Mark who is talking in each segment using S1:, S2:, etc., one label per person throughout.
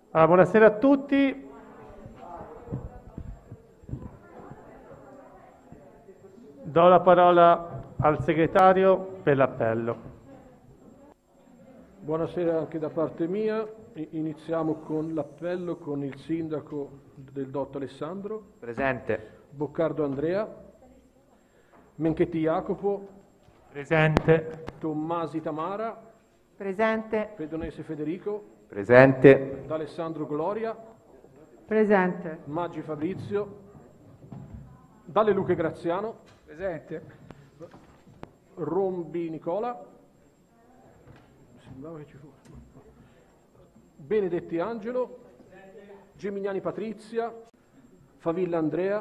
S1: Buonasera a tutti. Do la parola al segretario per l'appello.
S2: Buonasera anche da parte mia. Iniziamo con l'appello con il sindaco del Dotto Alessandro.
S3: Presente.
S2: Boccardo Andrea. Menchetti Jacopo.
S1: Presente.
S2: Tommasi Tamara.
S4: Presente.
S2: Pedonese Federico.
S3: Presente.
S2: D'Alessandro Gloria.
S4: Presente.
S2: Maggi Fabrizio. Dalle Luche Graziano.
S5: Presente.
S2: Rombi Nicola. Sembrava che ci fosse. Benedetti Angelo. Gemignani Patrizia. Favilla Andrea.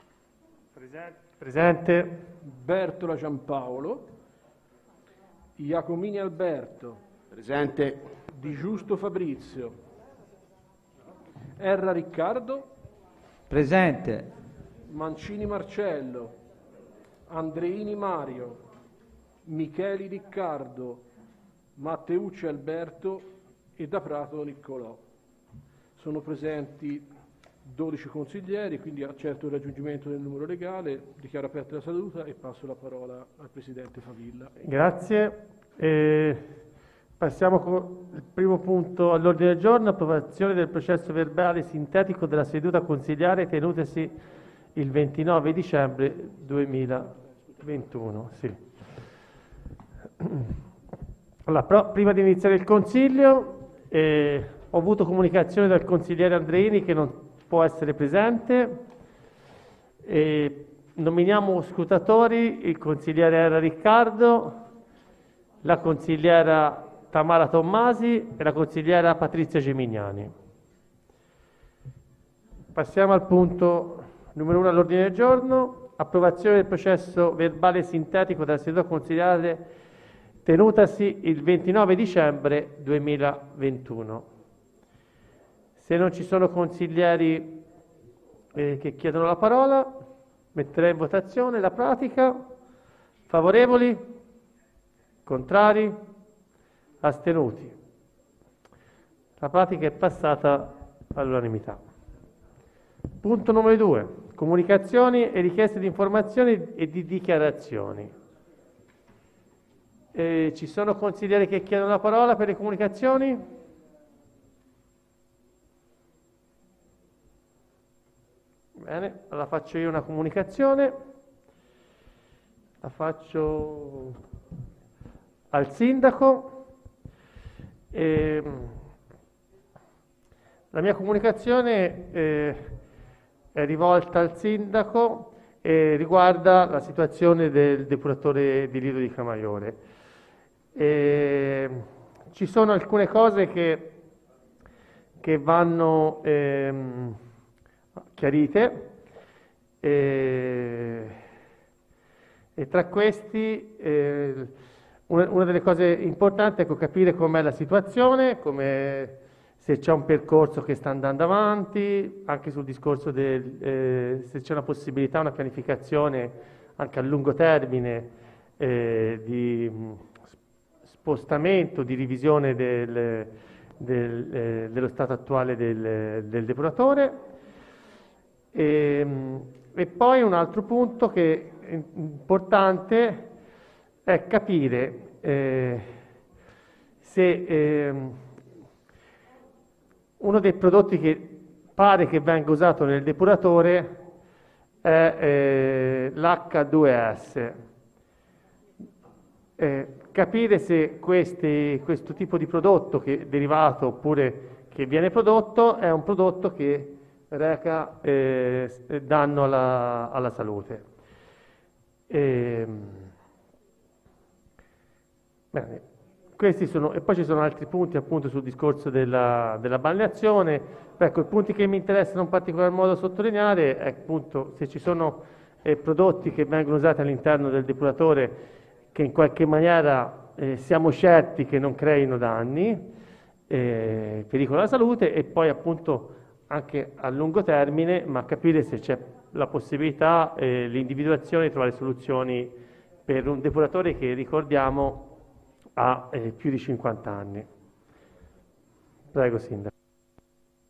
S1: Presente.
S2: Bertola Giampaolo. Iacomini Alberto.
S6: Presente.
S2: Di Giusto Fabrizio. Erra Riccardo.
S5: Presente.
S2: Mancini Marcello. Andreini Mario. Micheli Riccardo. Matteucci Alberto e da Prato Niccolò. Sono presenti 12 consiglieri, quindi accetto il raggiungimento del numero legale, dichiaro aperta la seduta e passo la parola al Presidente Favilla.
S1: Grazie. Passiamo con il primo punto all'ordine del giorno, approvazione del processo verbale sintetico della seduta consigliare tenutasi il 29 dicembre 2021. Sì. Allora, prima di iniziare il consiglio, ho avuto comunicazione dal consigliere Andreini che non può essere presente. Nominiamo scrutatori il consigliere Erra Riccardo, la consigliera Tamara Tommasi e la consigliera Patrizia Gemignani. Passiamo al punto numero 1 all'ordine del giorno, approvazione del processo verbale sintetico della seduta consigliare tenutasi il 29 dicembre 2021. Se non ci sono consiglieri che chiedono la parola, metterei in votazione la pratica. Favorevoli? Contrari? Astenuti? La pratica è passata all'unanimità. Punto numero 2. Comunicazioni e richieste di informazioni e di dichiarazioni. Ci sono consiglieri che chiedono la parola per le comunicazioni? Bene, allora faccio io una comunicazione. La faccio al sindaco. La mia comunicazione è rivolta al sindaco e riguarda la situazione del depuratore di Lido di Camaiore. Ci sono alcune cose che vanno chiarite e tra questi una delle cose importanti è capire com'è la situazione, se c'è un percorso che sta andando avanti, anche sul discorso se c'è una possibilità, una pianificazione anche a lungo termine di spostamento, di revisione dello stato attuale del depuratore. E poi un altro punto che è importante è capire se uno dei prodotti che pare che venga usato nel depuratore è l'H2S. Capire se questo tipo di prodotto che è derivato oppure che viene prodotto è un prodotto che reca danno alla salute. Bene, questi sono, e poi ci sono altri punti appunto sul discorso della balneazione. Ecco, i punti che mi interessano in particolar modo sottolineare è appunto se ci sono prodotti che vengono usati all'interno del depuratore che in qualche maniera siamo certi che non creino danni, pericolo alla salute, e poi appunto anche a lungo termine, ma capire se c'è la possibilità, l'individuazione di trovare soluzioni per un depuratore che, ricordiamo, ha più di 50 anni. Prego, Sindaco.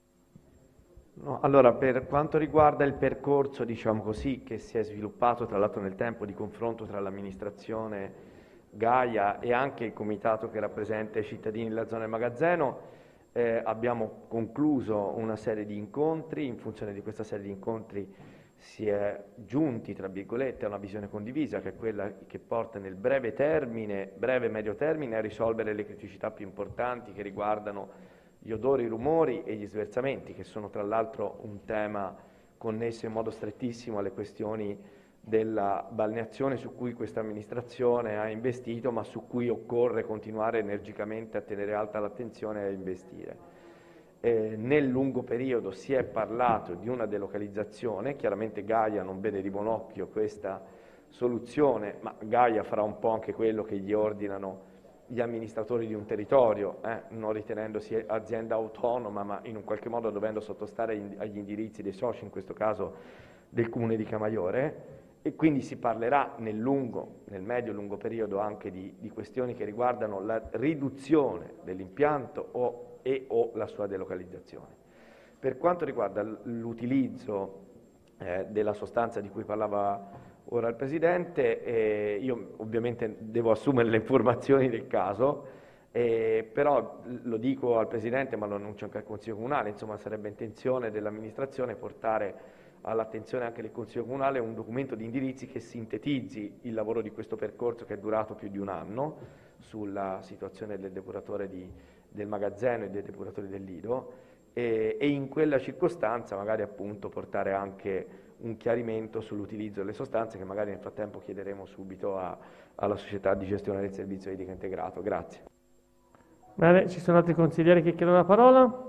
S3: No, allora, per quanto riguarda il percorso, diciamo così, che si è sviluppato tra l'altro nel tempo di confronto tra l'amministrazione Gaia e anche il comitato che rappresenta i cittadini della zona del Magazzeno, abbiamo concluso una serie di incontri. In funzione di questa serie di incontri si è giunti, tra virgolette, a una visione condivisa, che è quella che porta nel breve e medio termine, a risolvere le criticità più importanti che riguardano gli odori, i rumori e gli sversamenti, che sono tra l'altro un tema connesso in modo strettissimo alle questioni della balneazione, su cui questa amministrazione ha investito, ma su cui occorre continuare energicamente a tenere alta l'attenzione e a investire. Nel lungo periodo si è parlato di una delocalizzazione. Chiaramente Gaia non vede di buon occhio questa soluzione, ma Gaia farà un po' anche quello che gli ordinano gli amministratori di un territorio, non ritenendosi azienda autonoma, ma in un qualche modo dovendo sottostare agli indirizzi dei soci, in questo caso del Comune di Camaiore, e quindi si parlerà nel medio e lungo periodo anche di questioni che riguardano la riduzione dell'impianto o la sua delocalizzazione. Per quanto riguarda l'utilizzo della sostanza di cui parlava ora il Presidente, io ovviamente devo assumere le informazioni del caso, però lo dico al Presidente, ma lo annuncio anche al Consiglio Comunale, insomma sarebbe intenzione dell'amministrazione portare all'attenzione anche del Consiglio Comunale un documento di indirizzi che sintetizzi il lavoro di questo percorso che è durato più di un anno sulla situazione del depuratore del Magazzeno e dei depuratori del Lido, e in quella circostanza magari appunto portare anche un chiarimento sull'utilizzo delle sostanze, che magari nel frattempo chiederemo subito alla società di gestione del servizio idrico integrato. Grazie.
S1: Bene, ci sono altri consiglieri che chiedono la parola?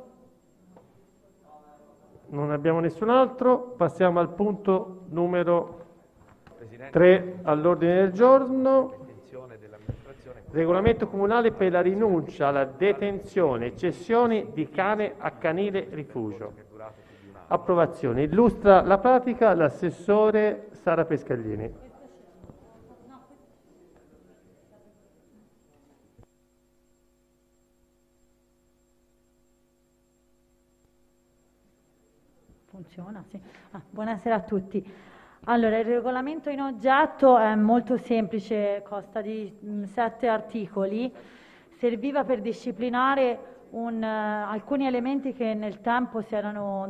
S1: Non abbiamo nessun altro. Passiamo al punto numero 3 all'ordine del giorno. Regolamento comunale per la rinuncia alla detenzione e cessione di cane a canile rifugio. Approvazione. Illustra la pratica l'assessore Sara Pescaglini.
S6: Funziona, sì. Buonasera a tutti. Allora, il regolamento in oggetto è molto semplice, consta di 7 articoli, serviva per disciplinare alcuni elementi che nel tempo si erano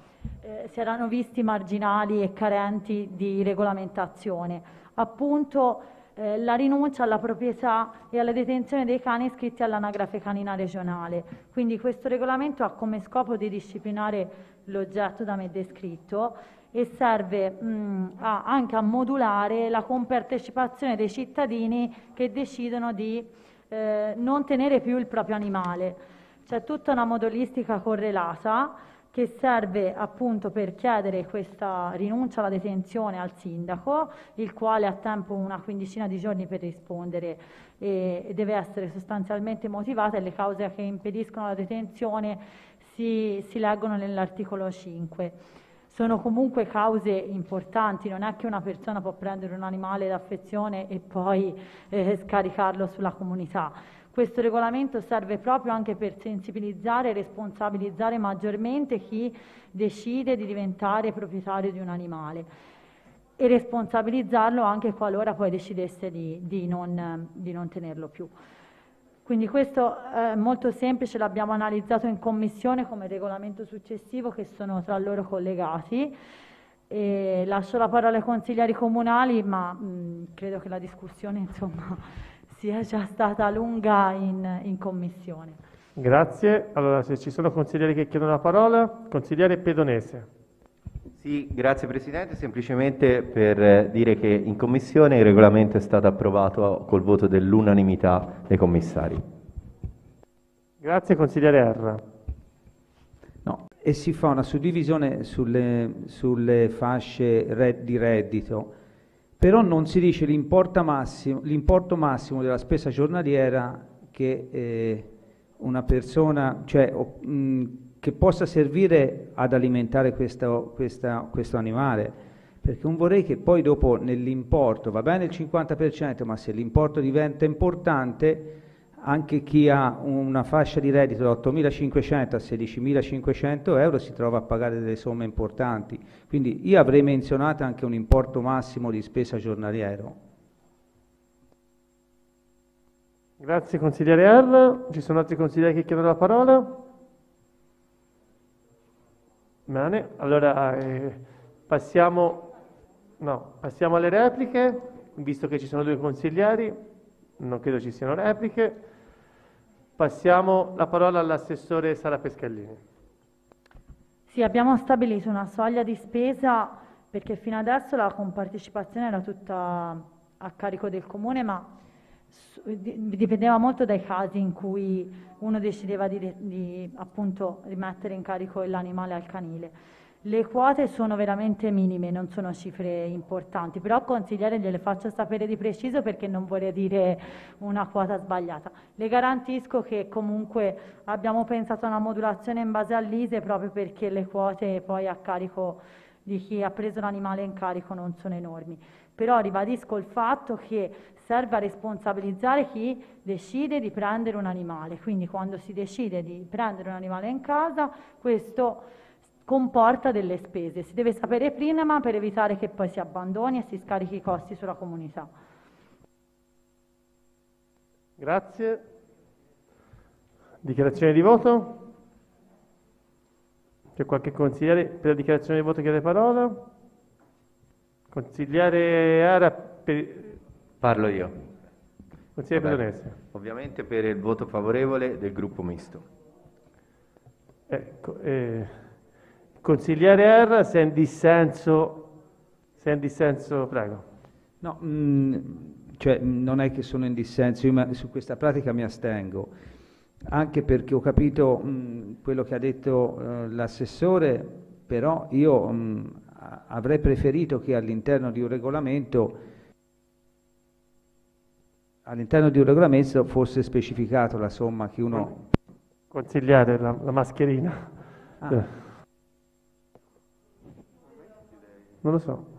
S6: visti marginali e carenti di regolamentazione. Appunto, la rinuncia alla proprietà e alla detenzione dei cani iscritti all'anagrafe canina regionale. Quindi questo regolamento ha come scopo di disciplinare l'oggetto da me descritto e serve anche a modulare la compartecipazione dei cittadini che decidono di non tenere più il proprio animale. C'è tutta una modulistica correlata che serve appunto per chiedere questa rinuncia alla detenzione al sindaco, il quale ha tempo una quindicina di giorni per rispondere e deve essere sostanzialmente motivata, e le cause che impediscono la detenzione si leggono nell'articolo 5. Sono comunque cause importanti, non è che una persona può prendere un animale d'affezione e poi scaricarlo sulla comunità. Questo regolamento serve proprio anche per sensibilizzare e responsabilizzare maggiormente chi decide di diventare proprietario di un animale e responsabilizzarlo anche qualora poi decidesse di non tenerlo più. Quindi questo è molto semplice, l'abbiamo analizzato in commissione come regolamento successivo, che sono tra loro collegati. E lascio la parola ai consiglieri comunali, ma credo che la discussione sia già stata lunga in commissione.
S1: Grazie. Allora, se ci sono consiglieri che chiedono la parola, consigliere Pedonese.
S7: Sì, grazie Presidente, semplicemente per dire che in Commissione il regolamento è stato approvato col voto dell'unanimità dei commissari.
S1: Grazie, consigliere Erra.
S5: No, e si fa una suddivisione sulle fasce di reddito, però non si dice l'importo massimo della spesa giornaliera che una persona, che possa servire ad alimentare questo animale, perché non vorrei che poi dopo nell'importo, va bene il 50%, ma se l'importo diventa importante, anche chi ha una fascia di reddito da 8.500 a 16.500 euro si trova a pagare delle somme importanti. Quindi io avrei menzionato anche un importo massimo di spesa giornaliero.
S1: Grazie consigliere Erra. Ci sono altri consiglieri che chiedono la parola? Bene, allora passiamo alle repliche, visto che ci sono due consiglieri, non credo ci siano repliche. Passiamo la parola all'assessore Sara Pescallini.
S6: Sì, abbiamo stabilito una soglia di spesa perché fino adesso la compartecipazione era tutta a carico del comune, ma dipendeva molto dai casi in cui uno decideva di appunto rimettere in carico l'animale al canile. Le quote sono veramente minime, non sono cifre importanti, però consigliere gliele faccio sapere di preciso perché non vorrei dire una quota sbagliata. Le garantisco che comunque abbiamo pensato a una modulazione in base all'ISE proprio perché le quote poi a carico di chi ha preso l'animale in carico non sono enormi. Però ribadisco il fatto che serve a responsabilizzare chi decide di prendere un animale, quindi quando si decide di prendere un animale in casa, questo comporta delle spese. Si deve sapere prima per evitare che poi si abbandoni e si scarichi i costi sulla comunità.
S1: Grazie. Dichiarazione di voto? C'è qualche consigliere per la dichiarazione di voto che chiede parola? Consigliere Ara
S7: Parlo io.
S1: Consigliere Pedonese.
S7: Ovviamente per il voto favorevole del gruppo misto.
S1: Ecco, consigliere Erra, se è in dissenso, prego.
S5: No, cioè non è che sono in dissenso, io su questa pratica mi astengo, anche perché ho capito quello che ha detto l'assessore, però io avrei preferito che all'interno di un regolamento fosse specificato la somma che uno...
S1: Consigliere, la mascherina.
S5: Ah.
S1: Non lo so.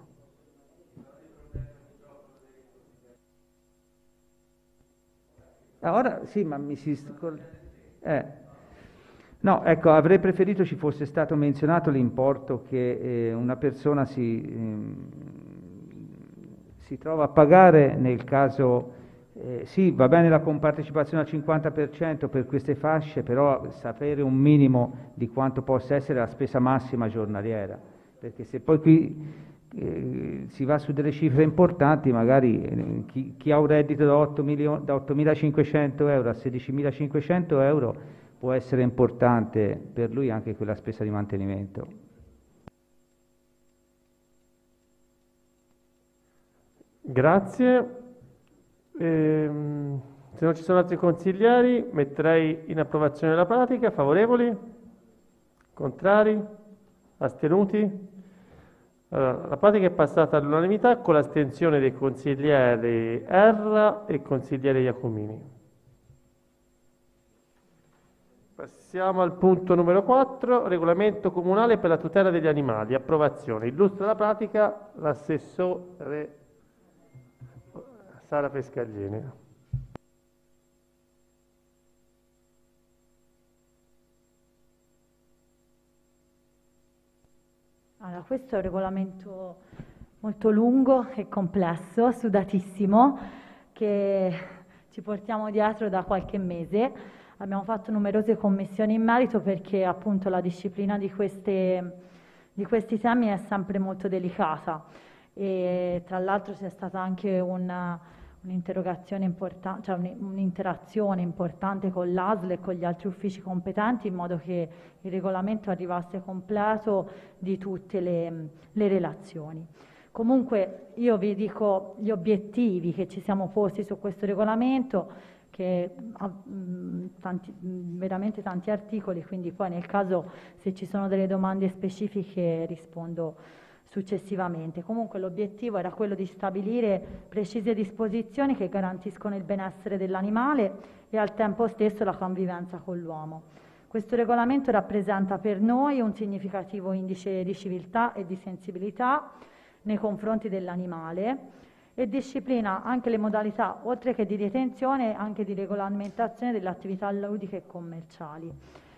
S5: Ora sì, ma mi si... No, ecco, avrei preferito ci fosse stato menzionato l'importo che una persona si trova a pagare nel caso... sì, va bene la compartecipazione al 50% per queste fasce, però sapere un minimo di quanto possa essere la spesa massima giornaliera, perché se poi qui si va su delle cifre importanti, magari chi ha un reddito da 8.500 euro a 16.500 euro può essere importante per lui anche quella spesa di mantenimento.
S1: Grazie. Se non ci sono altri consiglieri, metterei in approvazione la pratica. Favorevoli? Contrari? Astenuti? Allora, la pratica è passata all'unanimità con l'astensione dei consiglieri Erra e consigliere Iacomini. Passiamo al punto numero 4, regolamento comunale per la tutela degli animali. Approvazione. Illustra la pratica l'assessore Sara Pescallini.
S6: Allora, questo è un regolamento molto lungo e complesso, sudatissimo, che ci portiamo dietro da qualche mese. Abbiamo fatto numerose commissioni in merito perché appunto la disciplina di questi temi è sempre molto delicata e tra l'altro c'è stata anche un'interrogazione importante, cioè un'interazione importante con l'ASL e con gli altri uffici competenti in modo che il regolamento arrivasse completo di tutte le relazioni. Comunque io vi dico gli obiettivi che ci siamo posti su questo regolamento, che ha veramente tanti articoli, quindi poi nel caso se ci sono delle domande specifiche rispondo successivamente. Comunque l'obiettivo era quello di stabilire precise disposizioni che garantiscono il benessere dell'animale e al tempo stesso la convivenza con l'uomo. Questo regolamento rappresenta per noi un significativo indice di civiltà e di sensibilità nei confronti dell'animale e disciplina anche le modalità, oltre che di detenzione, anche di regolamentazione delle attività ludiche e commerciali.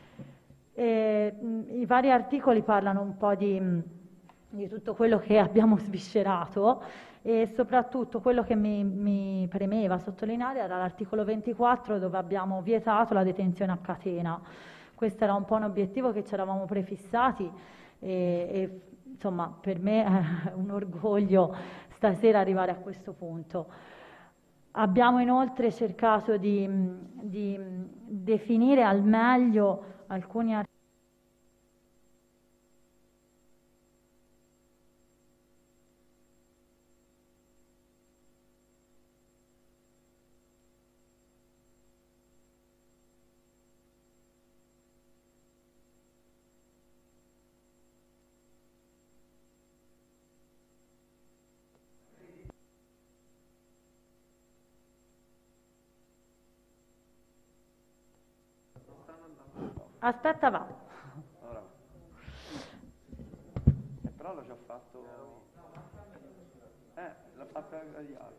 S6: I vari articoli parlano un po' di tutto quello che abbiamo sviscerato e soprattutto quello che mi premeva sottolineare era l'articolo 24, dove abbiamo vietato la detenzione a catena. Questo era un po' un obiettivo che ci eravamo prefissati e insomma per me è un orgoglio stasera arrivare a questo punto. Abbiamo inoltre cercato di definire al meglio alcuni articoli. Aspetta, va.
S3: Allora. Però l'ho già fatto. L'ha fatto agli altri.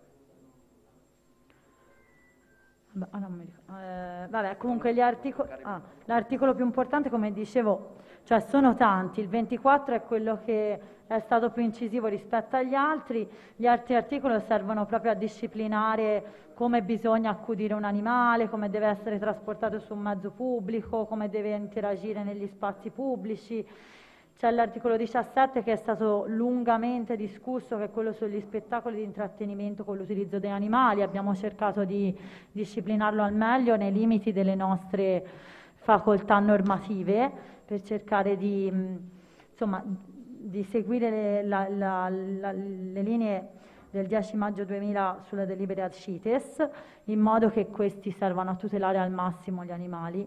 S6: Non mi ricordo. Vabbè, comunque gli articoli. L'articolo più importante, come dicevo, cioè sono tanti. Il 24 è quello che è stato più incisivo rispetto agli altri. Gli altri articoli servono proprio a disciplinare come bisogna accudire un animale, come deve essere trasportato su un mezzo pubblico, come deve interagire negli spazi pubblici. C'è l'articolo 17 che è stato lungamente discusso, che è quello sugli spettacoli di intrattenimento con l'utilizzo dei animali. Abbiamo cercato di disciplinarlo al meglio nei limiti delle nostre facoltà normative per cercare di seguire le linee del 10 maggio 2000 sulla delibera CITES, in modo che questi servano a tutelare al massimo gli animali.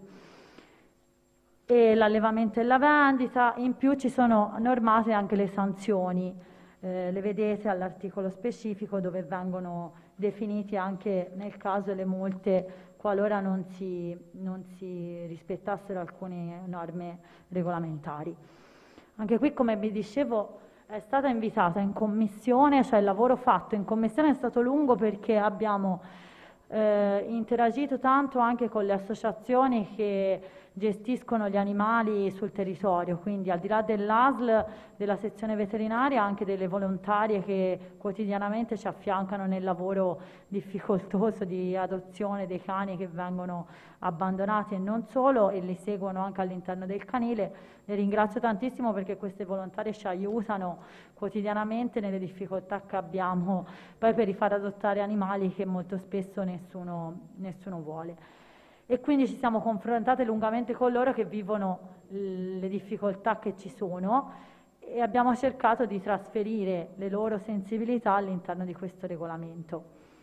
S6: E l'allevamento e la vendita, in più ci sono normate anche le sanzioni, le vedete all'articolo specifico dove vengono definiti anche nel caso le multe qualora non si rispettassero alcune norme regolamentari. Anche qui, come vi dicevo, è stata invitata in commissione, cioè il lavoro fatto in commissione è stato lungo perché abbiamo interagito tanto anche con le associazioni che gestiscono gli animali sul territorio, quindi al di là dell'ASL, della sezione veterinaria, anche delle volontarie che quotidianamente ci affiancano nel lavoro difficoltoso di adozione dei cani che vengono abbandonati e non solo, e li seguono anche all'interno del canile. Le ringrazio tantissimo perché queste volontarie ci aiutano quotidianamente nelle difficoltà che abbiamo poi per rifar adottare animali che molto spesso nessuno vuole. E quindi ci siamo confrontate lungamente con loro che vivono le difficoltà che ci sono e abbiamo cercato di trasferire le loro sensibilità all'interno di questo regolamento.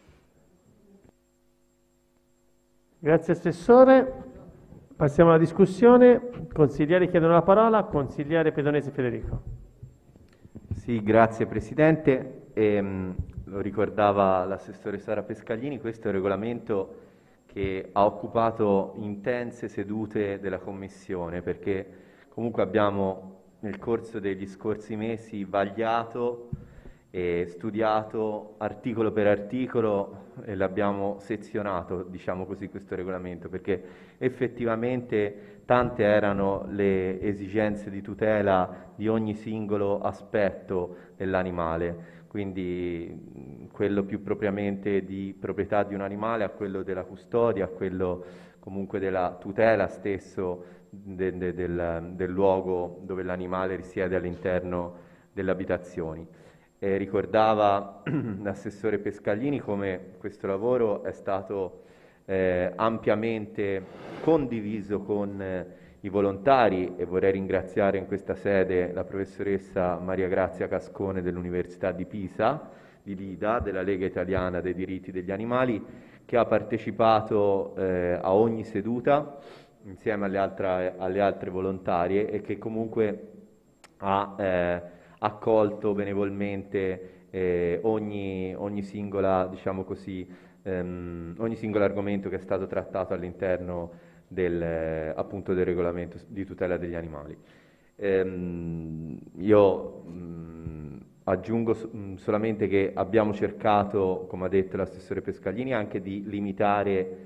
S1: Grazie Assessore. Passiamo alla discussione. Consiglieri chiedono la parola. Consigliere Pedonesi Federico.
S7: Sì, grazie Presidente. Lo ricordava l'Assessore Sara Pescaglini, questo è un regolamento che ha occupato intense sedute della Commissione, perché comunque abbiamo nel corso degli scorsi mesi vagliato e studiato articolo per articolo e l'abbiamo sezionato, diciamo così, questo regolamento, perché effettivamente tante erano le esigenze di tutela di ogni singolo aspetto dell'animale. Quindi quello più propriamente di proprietà di un animale, a quello della custodia, a quello comunque della tutela stesso del luogo dove l'animale risiede all'interno delle abitazioni. Ricordava l'assessore Pescaglini come questo lavoro è stato ampiamente condiviso con i volontari, e vorrei ringraziare in questa sede la professoressa Maria Grazia Cascone dell'Università di Pisa, di Lida, della Lega Italiana dei Diritti degli Animali, che ha partecipato a ogni seduta insieme alle altre volontarie e che comunque ha accolto benevolmente ogni singola, diciamo così, ogni singolo argomento che è stato trattato all'interno appunto del regolamento di tutela degli animali. Io Aggiungo solamente che abbiamo cercato, come ha detto l'assessore Pescaglini, anche di limitare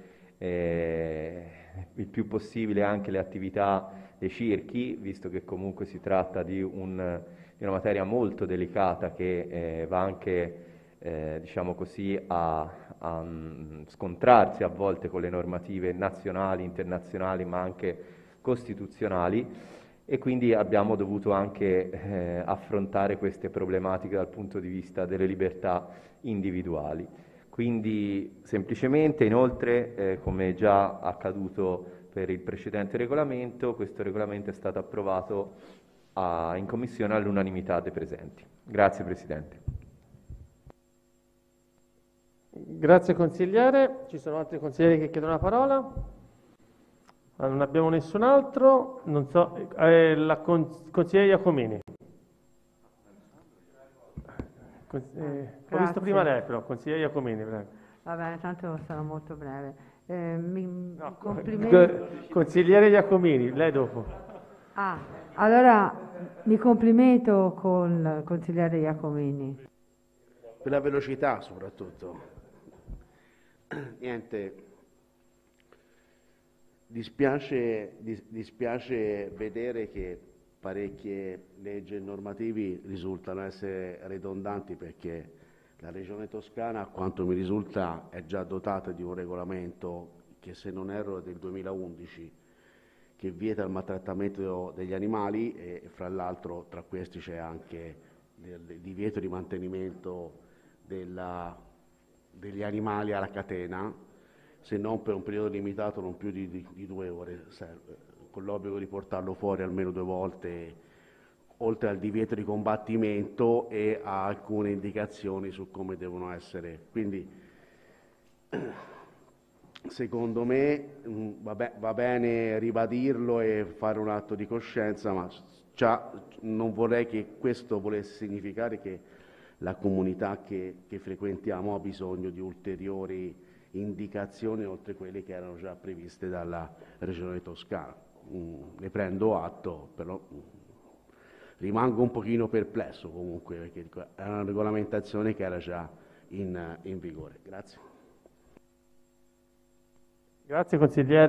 S7: il più possibile anche le attività dei circhi, visto che comunque si tratta di una materia molto delicata che va anche, diciamo così, a scontrarsi a volte con le normative nazionali, internazionali, ma anche costituzionali. E quindi abbiamo dovuto anche affrontare queste problematiche dal punto di vista delle libertà individuali. Quindi semplicemente, inoltre, come già accaduto per il precedente regolamento, questo regolamento è stato approvato in Commissione all'unanimità dei presenti. Grazie Presidente.
S1: Grazie consigliere. Ci sono altri consiglieri che chiedono la parola? Non abbiamo nessun altro, non so, la consigliere Iacomini. Ho visto prima lei però, consigliere Iacomini, prego.
S4: Va bene, tanto sarò molto breve.
S1: Consigliere Iacomini, lei dopo.
S4: Allora mi complimento con il consigliere Iacomini.
S8: Per la velocità soprattutto. Niente. Dispiace vedere che parecchie leggi e normativi risultano essere ridondanti, perché la Regione Toscana, a quanto mi risulta, è già dotata di un regolamento che, se non erro, è del 2011, che vieta il maltrattamento degli animali e fra l'altro tra questi c'è anche il divieto di mantenimento degli animali alla catena, se non per un periodo limitato, non più di 2 ore, con l'obbligo di portarlo fuori almeno 2 volte, oltre al divieto di combattimento e a alcune indicazioni su come devono essere. Quindi, secondo me, va bene ribadirlo e fare un atto di coscienza, ma non vorrei che questo volesse significare che la comunità che frequentiamo ha bisogno di ulteriori indicazioni oltre quelle che erano già previste dalla Regione Toscana. Ne prendo atto, però rimango un pochino perplesso comunque, perché è una regolamentazione che era già in vigore. Grazie.
S1: Grazie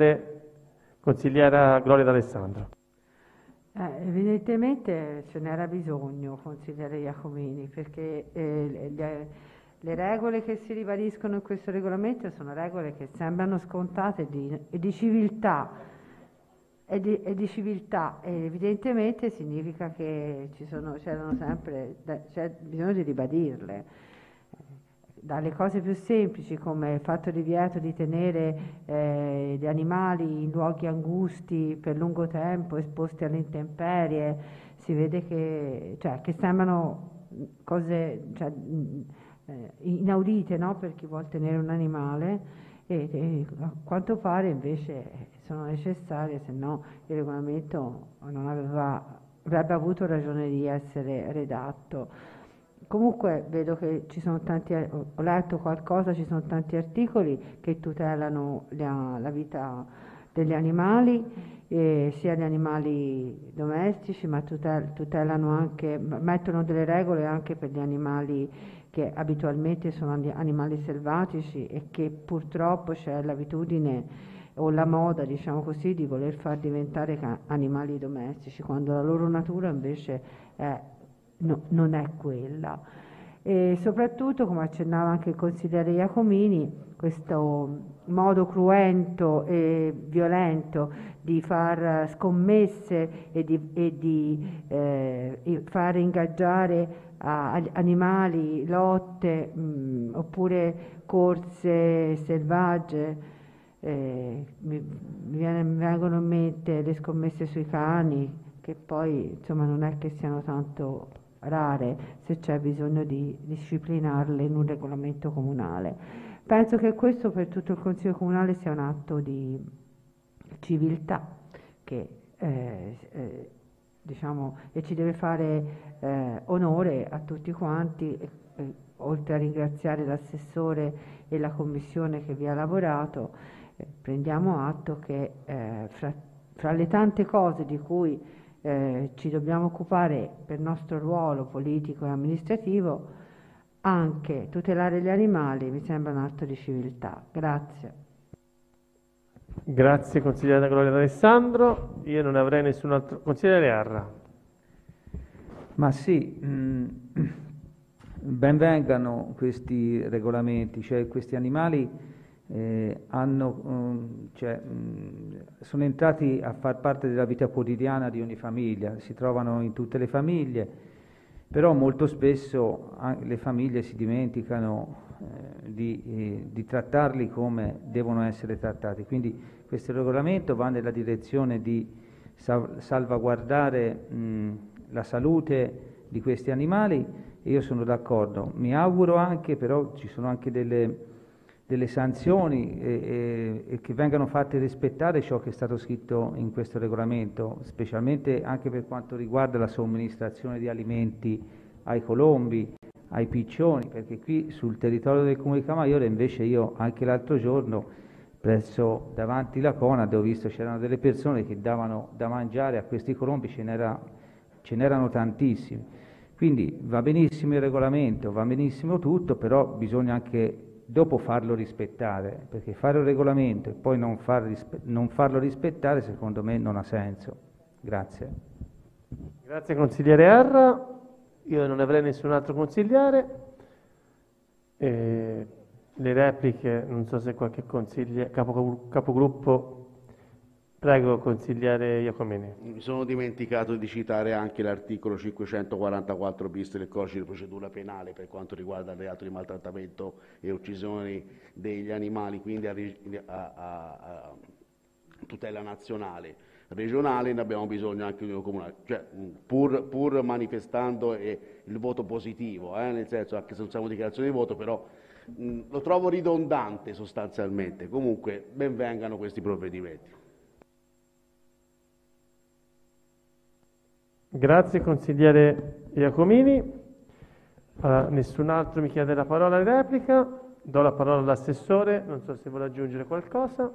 S1: consigliera Gloria D'Alessandro.
S4: Evidentemente ce n'era bisogno, consigliere Iacomini, perché le regole che si ribadiscono in questo regolamento sono regole che sembrano scontate e di civiltà, e evidentemente significa che c'è bisogno di ribadirle. Dalle cose più semplici, come il fatto divieto di tenere gli animali in luoghi angusti per lungo tempo, esposti alle intemperie, si vede che sembrano cose inaudite, no? Per chi vuole tenere un animale, e a quanto pare invece sono necessarie, se no il regolamento non avrebbe avuto ragione di essere redatto. Comunque vedo che ci sono ho letto qualcosa, ci sono tanti articoli che tutelano la vita degli animali, sia gli animali domestici, ma tutelano anche, mettono delle regole anche per gli animali che abitualmente sono animali selvatici e che purtroppo c'è l'abitudine o la moda, diciamo così, di voler far diventare animali domestici, quando la loro natura invece non è quella. E soprattutto, come accennava anche il consigliere Iacomini, questo modo cruento e violento di far scommesse e di far ingaggiare animali, lotte oppure corse selvagge. Mi vengono in mente le scommesse sui cani, che poi insomma non è che siano tanto rare, se c'è bisogno di disciplinarle in un regolamento comunale. Penso che questo per tutto il Consiglio Comunale sia un atto di civiltà che diciamo, e ci deve fare onore a tutti quanti, oltre a ringraziare l'assessore e la commissione che vi ha lavorato. Prendiamo atto che fra le tante cose di cui ci dobbiamo occupare per nostro ruolo politico e amministrativo anche tutelare gli animali, mi sembra un atto di civiltà. Grazie.
S1: Grazie consigliere Gloria D'Alessandro. Io non avrei nessun altro. Consigliere Arra.
S5: Ma sì, ben vengano questi regolamenti, cioè questi animali sono entrati a far parte della vita quotidiana di ogni famiglia, si trovano in tutte le famiglie, però molto spesso le famiglie si dimenticano di trattarli come devono essere trattati. Quindi questo regolamento va nella direzione di salvaguardare la salute di questi animali e io sono d'accordo. Mi auguro anche, però ci sono anche delle sanzioni e che vengano fatte rispettare ciò che è stato scritto in questo regolamento, specialmente anche per quanto riguarda la somministrazione di alimenti ai colombi, ai piccioni, perché qui sul territorio del Comune di Camaiore invece io anche l'altro giorno presso davanti la Conad ho visto c'erano delle persone che davano da mangiare a questi colombi, ce n'erano tantissimi. Quindi va benissimo il regolamento, va benissimo tutto, però bisogna anche dopo farlo rispettare, perché fare un regolamento e poi non farlo rispettare secondo me non ha senso. Grazie.
S1: Grazie consigliere Arra. Io non avrei nessun altro consigliere. Le repliche, non so se qualche capogruppo. Prego, consigliere Iacomini.
S8: Mi sono dimenticato di citare anche l'articolo 544 bis del codice di procedura penale per quanto riguarda il reato di maltrattamento e uccisione degli animali, quindi a tutela nazionale. Regionale ne abbiamo bisogno anche in comunale, cioè, pur manifestando il voto positivo, nel senso anche se non siamo dichiarazione di voto, però lo trovo ridondante sostanzialmente. Comunque ben vengano questi provvedimenti.
S1: Grazie consigliere Iacomini. Nessun altro mi chiede la parola in replica. Do la parola all'assessore, non so se vuole aggiungere qualcosa.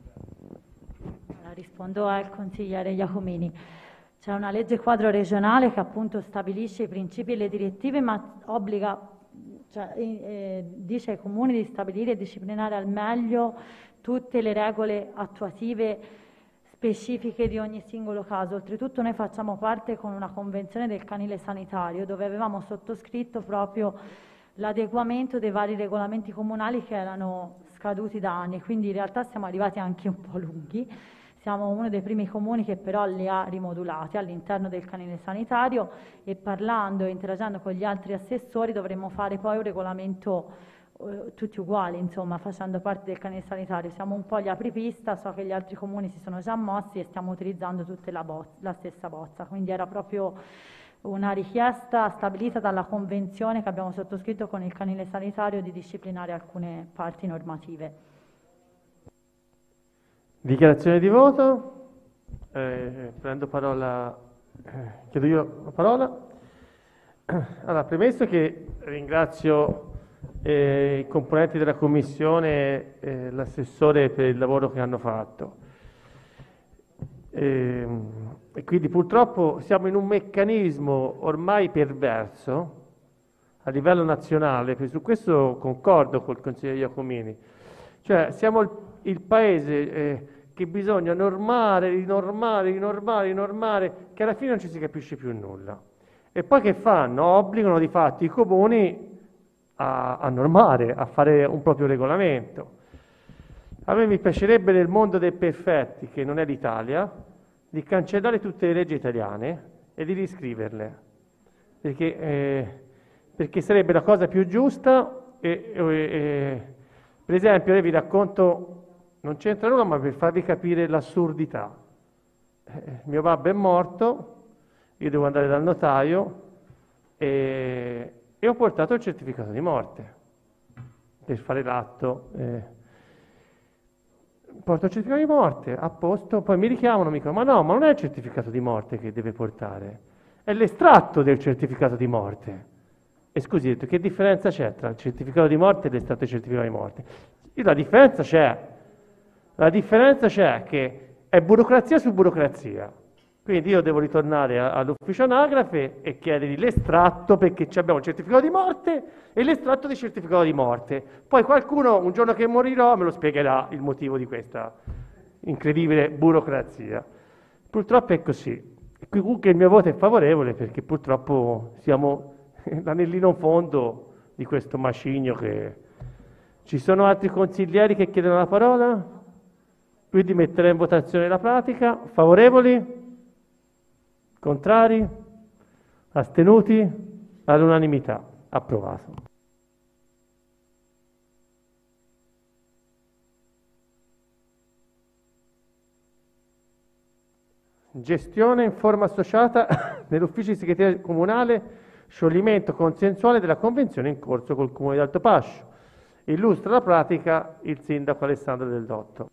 S6: Rispondo al consigliere Iacomini. C'è una legge quadro regionale che appunto stabilisce i principi e le direttive, ma obbliga, dice ai comuni di stabilire e disciplinare al meglio tutte le regole attuative specifiche di ogni singolo caso. Oltretutto noi facciamo parte con una convenzione del canile sanitario dove avevamo sottoscritto proprio l'adeguamento dei vari regolamenti comunali che erano scaduti da anni, quindi in realtà siamo arrivati anche un po' lunghi. Siamo uno dei primi comuni che però li ha rimodulati all'interno del canile sanitario e parlando e interagendo con gli altri assessori dovremmo fare poi un regolamento tutti uguali, insomma, facendo parte del canile sanitario. Siamo un po' gli apripista, so che gli altri comuni si sono già mossi e stiamo utilizzando tutte la stessa bozza, quindi era proprio una richiesta stabilita dalla convenzione che abbiamo sottoscritto con il canile sanitario di disciplinare alcune parti normative.
S1: Dichiarazione di voto. Prendo parola, chiedo io la parola. Allora, premesso che ringrazio i componenti della Commissione e l'assessore per il lavoro che hanno fatto. E quindi purtroppo siamo in un meccanismo ormai perverso a livello nazionale, su questo concordo col consigliere Iacomini, cioè siamo il paese che bisogna normare, rinormare, che alla fine non ci si capisce più nulla. E poi che fanno? Obbligano di fatto i comuni a normare, a fare un proprio regolamento. A me mi piacerebbe nel mondo dei perfetti, che non è l'Italia, di cancellare tutte le leggi italiane e di riscriverle, perché sarebbe la cosa più giusta. Per esempio, io vi racconto, non c'entra nulla, ma per farvi capire l'assurdità. Mio babbo è morto, io devo andare dal notaio e ho portato il certificato di morte per fare l'atto. Porto il certificato di morte, a posto, poi mi richiamano, mi dicono, ma no, ma non è il certificato di morte che deve portare, è l'estratto del certificato di morte. E scusi, ho detto, che differenza c'è tra il certificato di morte e l'estratto del certificato di morte? La differenza c'è che è burocrazia su burocrazia. Quindi io devo ritornare all'ufficio anagrafe e chiedergli l'estratto, perché abbiamo il certificato di morte e l'estratto del certificato di morte. Poi qualcuno, un giorno che morirò, me lo spiegherà il motivo di questa incredibile burocrazia. Purtroppo è così. E comunque il mio voto è favorevole, perché purtroppo siamo l'anellino fondo di questo macigno che... Ci sono altri consiglieri che chiedono la parola? Quindi metterei in votazione la pratica. Favorevoli? Contrari? Astenuti? All'unanimità. Approvato. Gestione in forma associata nell'ufficio di segreteria comunale, scioglimento consensuale della convenzione in corso col Comune di Altopascio. Illustra la pratica il sindaco Alessandro Del Dotto.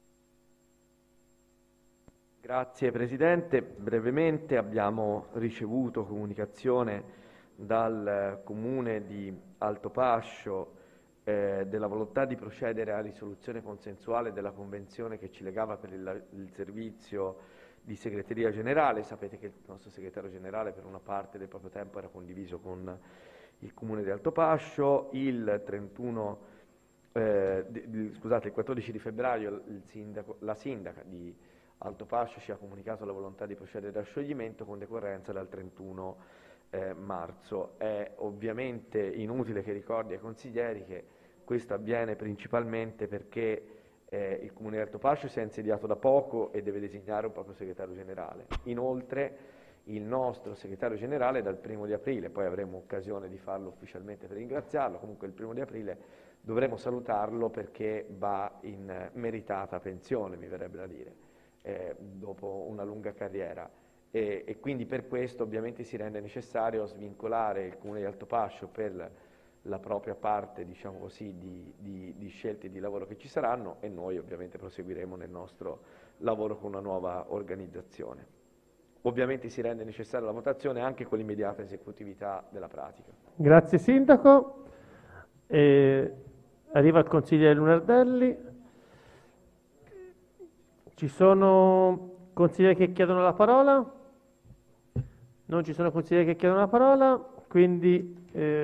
S3: Grazie Presidente, brevemente abbiamo ricevuto comunicazione dal Comune di Altopascio della volontà di procedere alla risoluzione consensuale della convenzione che ci legava per il servizio di segreteria generale. Sapete che il nostro segretario generale per una parte del proprio tempo era condiviso con il Comune di Altopascio. Il 14 di febbraio la sindaca di Altopascio ci ha comunicato la volontà di procedere al scioglimento con decorrenza dal 31 marzo. È ovviamente inutile che ricordi ai consiglieri che questo avviene principalmente perché il Comune di Altopascio si è insediato da poco e deve designare un proprio segretario generale. Inoltre il nostro segretario generale dal 1° di aprile, poi avremo occasione di farlo ufficialmente per ringraziarlo, comunque il 1° di aprile dovremo salutarlo perché va in meritata pensione, mi verrebbe da dire, dopo una lunga carriera. E quindi per questo ovviamente si rende necessario svincolare il Comune di Altopascio per la propria parte, diciamo così, di scelte di lavoro che ci saranno, e noi ovviamente proseguiremo nel nostro lavoro con una nuova organizzazione. Ovviamente si rende necessaria la votazione anche con l'immediata esecutività della pratica.
S1: Grazie Sindaco. Arriva il consigliere Lunardelli. Ci sono consiglieri che chiedono la parola? Non ci sono consiglieri che chiedono la parola, quindi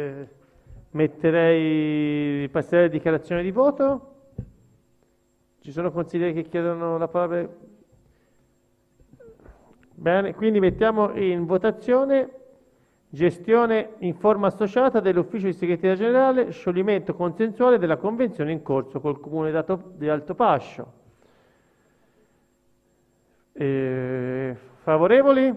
S1: passerei alle dichiarazioni di voto. Ci sono consiglieri che chiedono la parola? Bene, quindi mettiamo in votazione gestione in forma associata dell'ufficio di segreteria generale, scioglimento consensuale della convenzione in corso col Comune di Altopascio. Favorevoli?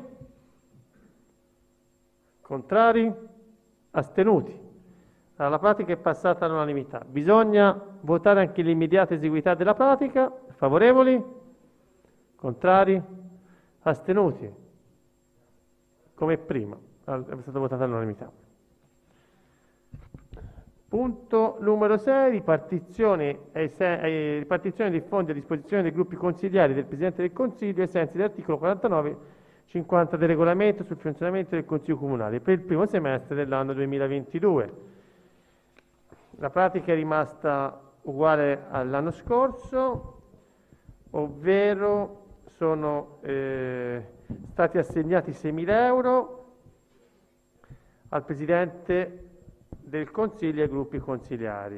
S1: Contrari? Astenuti? Allora, la pratica è passata all'unanimità. Bisogna votare anche l'immediata eseguità della pratica. Favorevoli? Contrari? Astenuti? Come prima, è stata votata all'unanimità. Punto numero 6, ripartizione dei fondi a disposizione dei gruppi consigliari del Presidente del Consiglio ai sensi dell'articolo 49-50 del regolamento sul funzionamento del Consiglio Comunale per il primo semestre dell'anno 2022. La pratica è rimasta uguale all'anno scorso, ovvero sono stati assegnati 6.000 euro al Presidente del Consiglio e ai gruppi consigliari.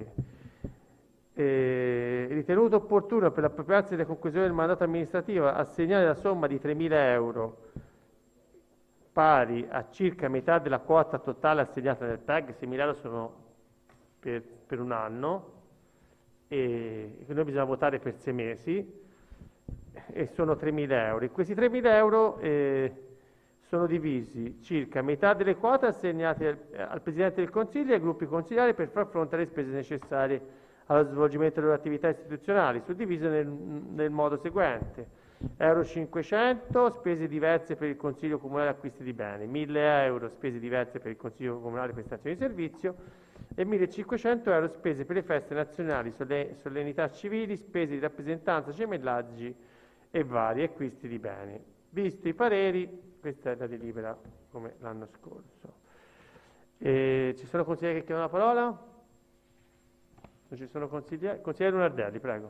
S1: Ritenuto opportuno per l'appropriarsi della conclusione del mandato amministrativo assegnare la somma di 3.000 euro pari a circa metà della quota totale assegnata nel PEG. 6.000 euro sono per un anno e noi bisogna votare per 6 mesi e sono 3.000 euro. E questi 3.000 euro sono divisi circa metà delle quote assegnate al Presidente del Consiglio e ai gruppi consigliari per far fronte alle spese necessarie allo svolgimento delle loro attività istituzionali, suddivise nel modo seguente: euro 500 spese diverse per il Consiglio Comunale acquisti di beni, 1.000 euro spese diverse per il Consiglio Comunale prestazioni di servizio e 1.500 euro spese per le feste nazionali, solennità civili, spese di rappresentanza, gemellaggi e vari acquisti di beni. Visti i pareri, questa è la delibera come l'anno scorso. Ci sono consiglieri che chiedono la parola? Non ci sono consiglieri? Consigliere Lunardelli, prego.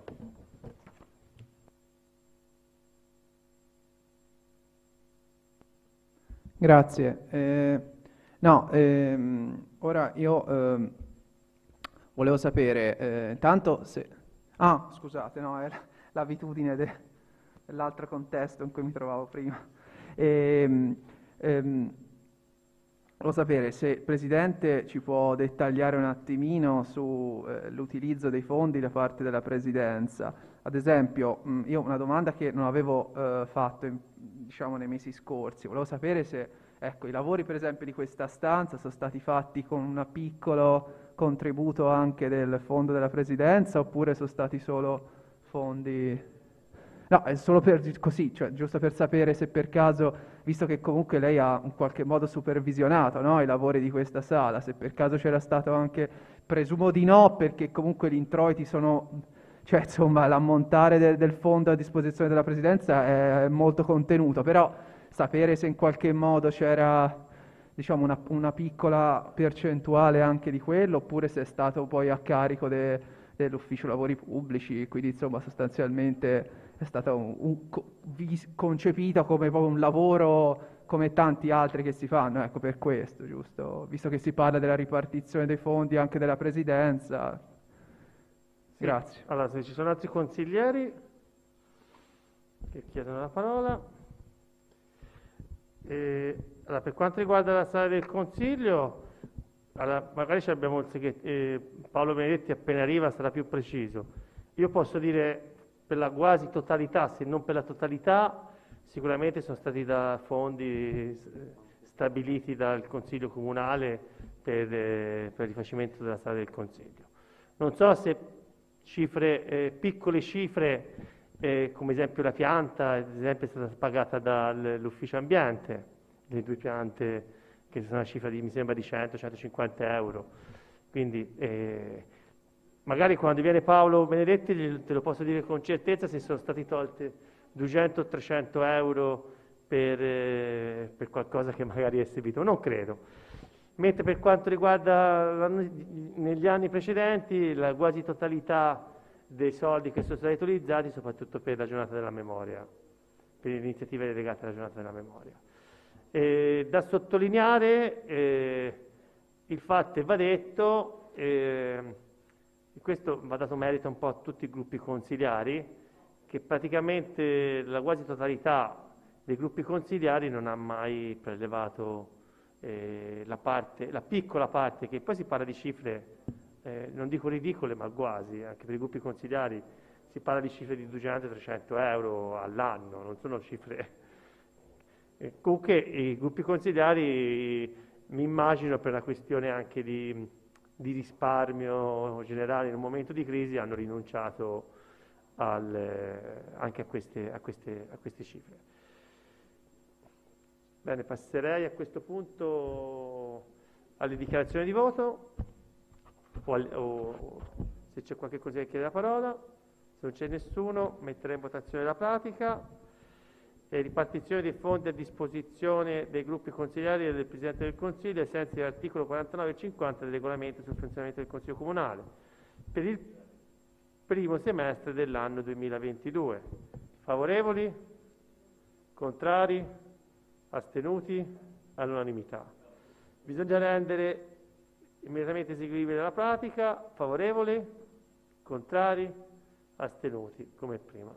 S9: Grazie. Ora io volevo sapere, intanto se... Ah, scusate, no, è l'abitudine dell'altro contesto in cui mi trovavo prima. Volevo sapere se il Presidente ci può dettagliare un attimino sull'utilizzo dei fondi da parte della Presidenza. Ad esempio, io una domanda che non avevo fatto diciamo nei mesi scorsi, volevo sapere se ecco, i lavori per esempio di questa stanza sono stati fatti con un piccolo contributo anche del fondo della Presidenza oppure sono stati solo fondi... No, è solo per così, cioè giusto per sapere se per caso, visto che comunque lei ha in qualche modo supervisionato, no, i lavori di questa sala, se per caso c'era stato anche, presumo di no, perché comunque gli introiti sono, cioè insomma l'ammontare del fondo a disposizione della Presidenza è molto contenuto, però sapere se in qualche modo c'era diciamo una piccola percentuale anche di quello, oppure se è stato poi a carico dell'Ufficio Lavori Pubblici, quindi insomma sostanzialmente è stato concepito come proprio un lavoro come tanti altri che si fanno, ecco per questo, giusto? Visto che si parla della ripartizione dei fondi anche della Presidenza.
S1: Sì.
S9: Grazie.
S1: Allora, se ci sono altri consiglieri che chiedono la parola. Allora, per quanto riguarda la sala del Consiglio, allora, magari ci abbiamo Paolo Benedetti appena arriva sarà più preciso. Io posso dire per la quasi totalità, se non per la totalità, sicuramente sono stati da fondi stabiliti dal Consiglio Comunale per il rifacimento della sala del Consiglio. Non so se cifre, piccole cifre, come esempio la pianta, ad esempio è stata pagata dall'Ufficio Ambiente, le 2 piante che sono una cifra mi sembra di 100-150 euro. Quindi magari quando viene Paolo Benedetti te lo posso dire con certezza se sono stati tolti 200-300 euro per qualcosa che magari è servito, non credo. Mentre per quanto riguarda negli anni precedenti la quasi totalità dei soldi che sono stati utilizzati soprattutto per la giornata della memoria, per le iniziative legate alla giornata della memoria. Da sottolineare il fatto, e va detto, questo va dato merito un po' a tutti i gruppi consiliari, che praticamente la quasi totalità dei gruppi consiliari non ha mai prelevato la piccola parte, che poi si parla di cifre, non dico ridicole, ma quasi, anche per i gruppi consiliari si parla di cifre di 200-300 euro all'anno, non sono cifre... comunque i gruppi consiliari, mi immagino per una questione anche di risparmio generale in un momento di crisi, hanno rinunciato anche a queste cifre. Bene, passerei a questo punto alle dichiarazioni di voto, o se c'è qualche cosa che chiede la parola. Se non c'è nessuno, metterei in votazione la pratica e ripartizione dei fondi a disposizione dei gruppi consigliari e del Presidente del Consiglio ai sensi dell'articolo 49 e 50 del regolamento sul funzionamento del Consiglio Comunale per il primo semestre dell'anno 2022. Favorevoli? Contrari? Astenuti? All'unanimità. Bisogna rendere immediatamente eseguibile la pratica. Favorevoli? Contrari? Astenuti, come prima.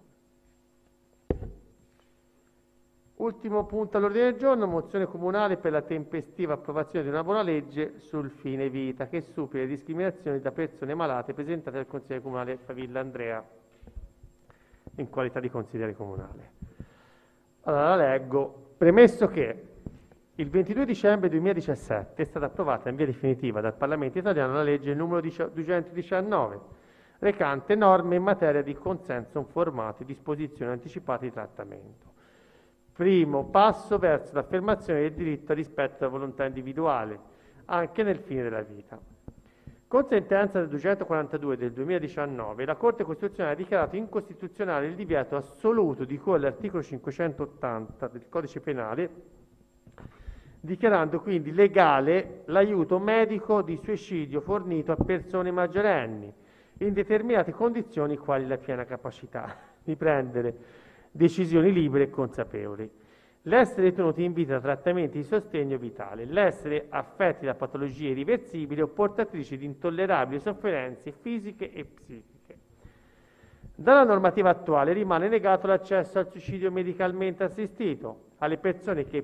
S1: Ultimo punto all'ordine del giorno, mozione comunale per la tempestiva approvazione di una buona legge sul fine vita che superi le discriminazioni da persone malate presentate al Consiglio Comunale Favilla Andrea in qualità di consigliere comunale. Allora la leggo. Premesso che il 22 dicembre 2017 è stata approvata in via definitiva dal Parlamento italiano la legge numero 219 recante norme in materia di consenso informato e disposizioni anticipate di trattamento. Primo passo verso l'affermazione del diritto al rispetto della volontà individuale, anche nel fine della vita. Con sentenza del 242 del 2019, la Corte Costituzionale ha dichiarato incostituzionale il divieto assoluto di cui all'articolo 580 del Codice Penale, dichiarando quindi legale l'aiuto medico di suicidio fornito a persone maggiorenni, in determinate condizioni quali la piena capacità di prendere decisioni libere e consapevoli. l'essere tenuti in vita da trattamenti di sostegno vitale, l'essere affetti da patologie irriversibili o portatrici di intollerabili sofferenze fisiche e psichiche. Dalla normativa attuale rimane negato l'accesso al suicidio medicalmente assistito alle persone che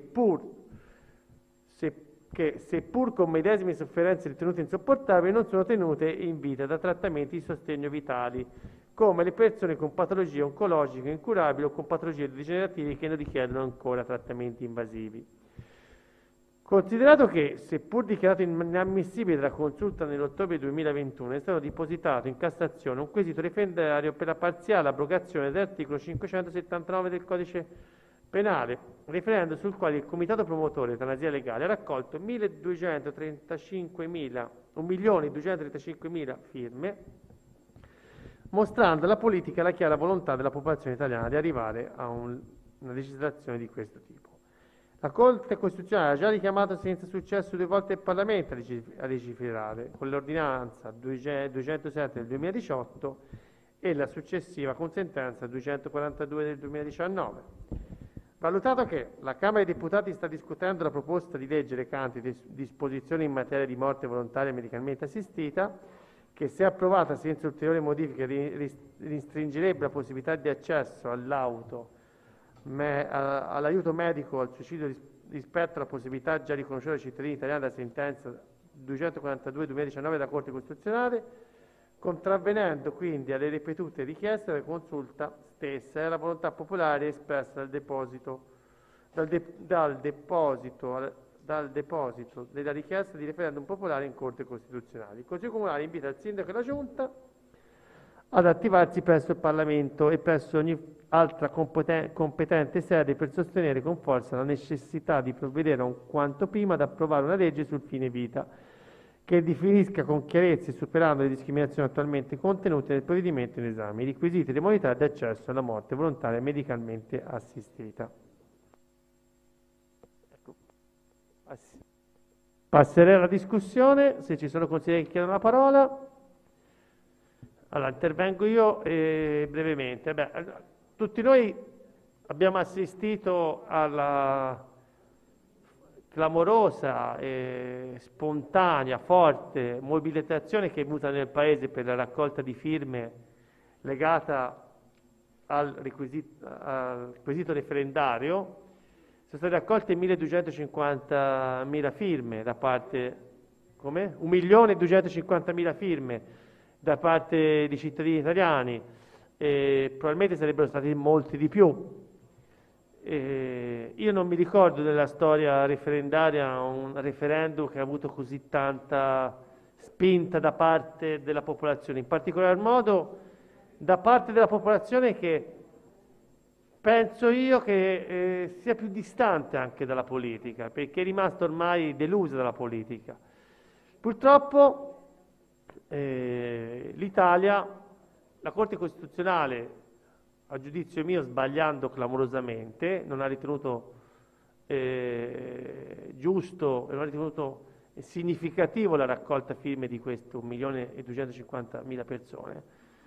S1: seppur con medesime sofferenze ritenute insopportabili non sono tenute in vita da trattamenti di sostegno vitali, come le persone con patologie oncologiche incurabili o con patologie degenerative che non richiedono ancora trattamenti invasivi. Considerato che, seppur dichiarato inammissibile dalla Consulta nell'ottobre 2021, è stato depositato in Cassazione un quesito referendario per la parziale abrogazione dell'articolo 579 del Codice Penale, referendum sul quale il Comitato Promotore Eutanasia Legale ha raccolto 1.235.000 firme, mostrando alla politica la chiara volontà della popolazione italiana di arrivare a una legislazione di questo tipo. La Corte Costituzionale ha già richiamato senza successo 2 volte il Parlamento a legiferare, con l'ordinanza 207 del 2018 e la successiva con sentenza 242 del 2019. Valutato che la Camera dei Deputati sta discutendo la proposta di legge recante disposizioni in materia di morte volontaria medicalmente assistita, che se approvata senza ulteriori modifiche restringerebbe la possibilità di accesso all'aiuto medico al suicidio rispetto alla possibilità già riconosciuta ai cittadini italiani dalla sentenza 242-2019 della Corte Costituzionale, contravvenendo quindi alle ripetute richieste della Consulta stessa e alla volontà popolare espressa dal deposito della richiesta di referendum popolare in Corte Costituzionale. Il Consiglio Comunale invita il Sindaco e la Giunta ad attivarsi presso il Parlamento e presso ogni altra competente sede per sostenere con forza la necessità di provvedere quanto prima ad approvare una legge sul fine vita che definisca con chiarezza e superando le discriminazioni attualmente contenute nel provvedimento in esame i requisiti e le modalità di accesso alla morte volontaria medicalmente assistita. Passerei alla discussione, se ci sono consiglieri che chiedono la parola. Allora, intervengo io brevemente. Tutti noi abbiamo assistito alla clamorosa, spontanea, forte mobilitazione che è venuta nel Paese per la raccolta di firme legata al quesito referendario. Sono state raccolte 1.250.000 firme da parte, 1.250.000 firme da parte di cittadini italiani, e probabilmente sarebbero stati molti di più. Io non mi ricordo della storia referendaria un referendum che ha avuto così tanta spinta da parte della popolazione, in particolar modo da parte della popolazione che penso io che sia più distante anche dalla politica, perché è rimasta ormai delusa dalla politica. Purtroppo l'Italia, la Corte Costituzionale, a giudizio mio sbagliando clamorosamente, non ha ritenuto giusto e non ha ritenuto significativo la raccolta firme di questo 1.250.000 persone,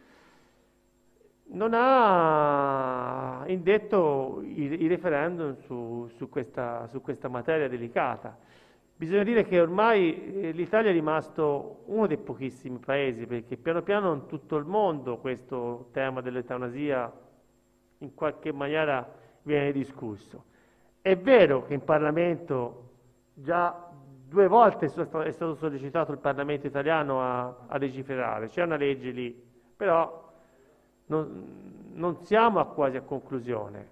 S1: non ha indetto i referendum su questa materia delicata. Bisogna dire che ormai l'Italia è rimasto uno dei pochissimi paesi, perché piano piano in tutto il mondo questo tema dell'eutanasia in qualche maniera viene discusso. È vero che in Parlamento già 2 volte è stato sollecitato il Parlamento italiano a legiferare, c'è una legge lì, però non siamo quasi a conclusione.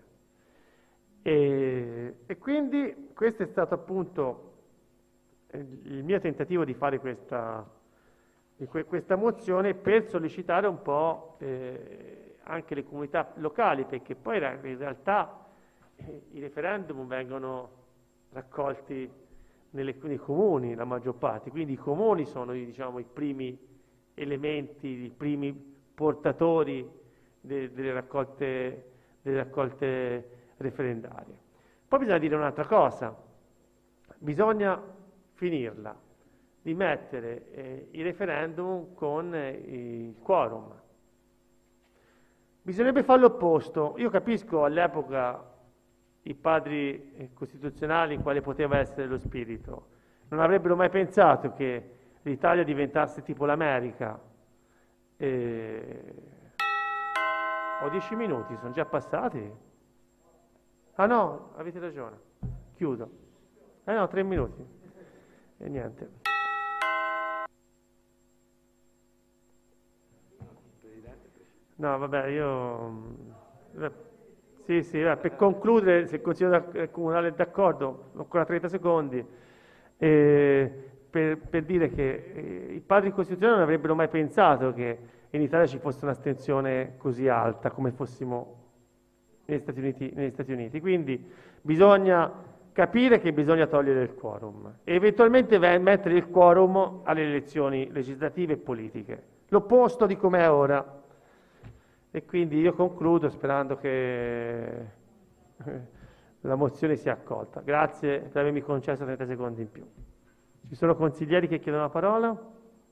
S1: E quindi questo è stato appunto il mio tentativo di fare questa mozione per sollecitare un po' anche le comunità locali, perché poi in realtà i referendum vengono raccolti nei comuni, la maggior parte, quindi i comuni sono diciamo, i primi elementi, i primi portatori delle raccolte referendarie. Poi bisogna dire un'altra cosa, bisogna finirla di mettere i referendum con il quorum. Bisognerebbe fare l'opposto. Io capisco all'epoca i padri costituzionali quale poteva essere lo spirito. Non avrebbero mai pensato che l'Italia diventasse tipo l'America. Ho 10 minuti, sono già passati? Ah no, avete ragione, chiudo. No, 3 minuti. E niente. No, vabbè, Sì, per concludere, se il Consiglio Comunale è d'accordo, ho ancora 30 secondi, per dire che i padri costituzionali non avrebbero mai pensato che in Italia ci fosse un'astensione così alta come fossimo negli Stati Uniti. Quindi bisogna capire che bisogna togliere il quorum e eventualmente mettere il quorum alle elezioni legislative e politiche, l'opposto di come è ora. E quindi io concludo sperando che la mozione sia accolta. Grazie per avermi concesso 30 secondi in più. Ci sono consiglieri che chiedono la parola?